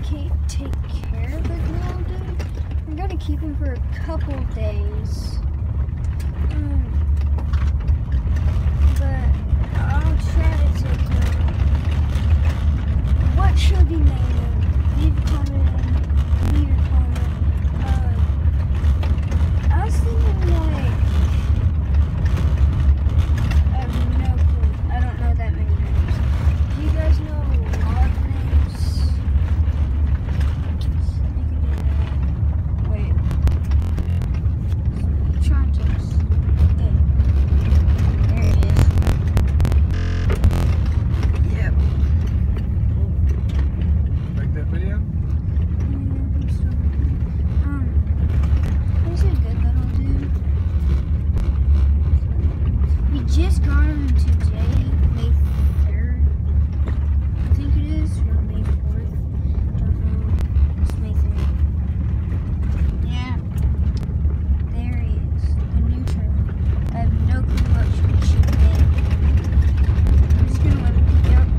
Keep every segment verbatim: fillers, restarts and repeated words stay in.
take take care of the girl, dude. I'm gonna keep him for a couple days. Um, but I'll try to take care of him. What should be named? Leave a comment. Leave a comment. Uh, I was thinking like, I have no clue. I don't know that many names. Do you guys know a lot of names? You can do that. Wait. Chantos. Hey. There he is. Yep. Like that video? Um, he's a good little dude. We just got him today, May third. I think it is, or May fourth. Don't know. It's May third. Yeah. There he is. The new turtle. I have no clue what we should name him. I'm just gonna let him pick out.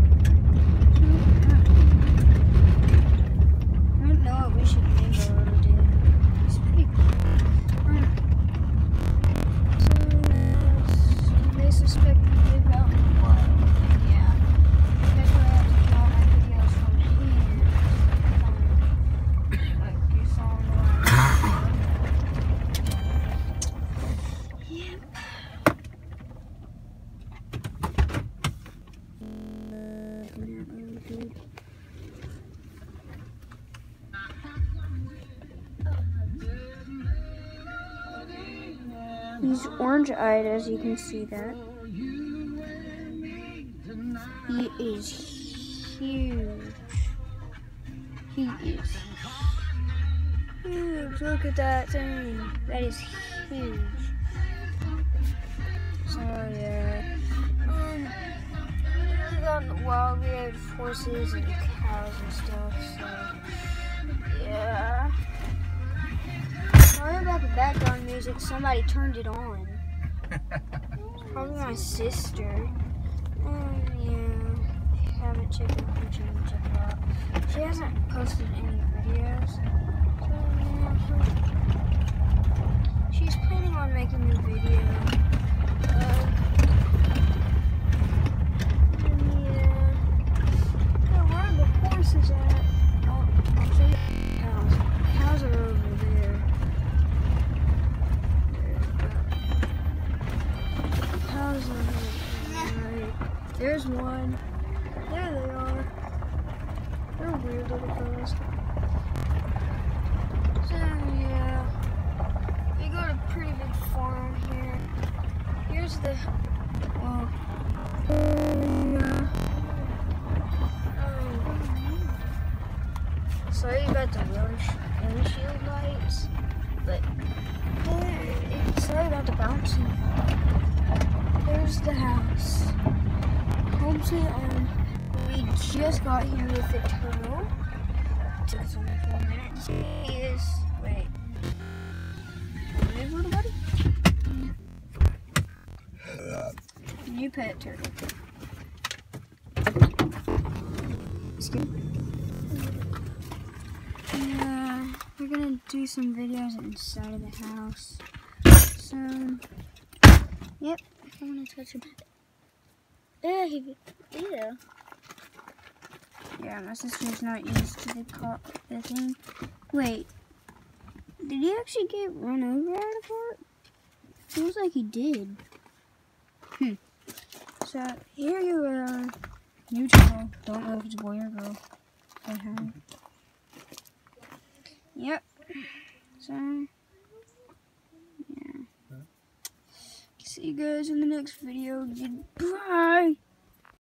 I don't know what we should name the little dude. He's pretty cool. Um, so, they suspect we live out in the wild. Yeah. That's why I have to get all my videos from here. Um, like you saw on the last video. Yep. He's orange-eyed, as you can see that. He is huge. He is huge. Look at that thing. That is huge. So yeah. Um, we live out in the wild. We have horses and cows and stuff. So yeah. Sorry about the background music. Somebody turned it on. It's probably my sister. Um, yeah. If you haven't checked out her channel, check it out. She hasn't posted any videos. So, yeah. She's planning on making a new video. Uh, yeah. Yeah, where are the horses at? Oh, I'll show you the cows. Cows are over there. There's one. There they are. They're weird little fellas. So yeah, we got a pretty big farm here. Here's the well, yeah. Um, sorry about the windshield lights, but yeah, sorry about the bouncing. There's the house. Home sweet home. We just got here with the turtle. Took us only four minutes. He is. Wait. Wait, little buddy. New pet turtle. Excuse me. Yeah, we're gonna do some videos inside of the house. So, yep. I want to touch him. Yeah, he, yeah. Yeah, my sister's not used to the car, the thing. Wait, did he actually get run over out of it? Feels like he did. Hmm. So here you are, new turtle. Don't know if it's a boy or girl. Okay. Yep. So. See you guys in the next video. Goodbye.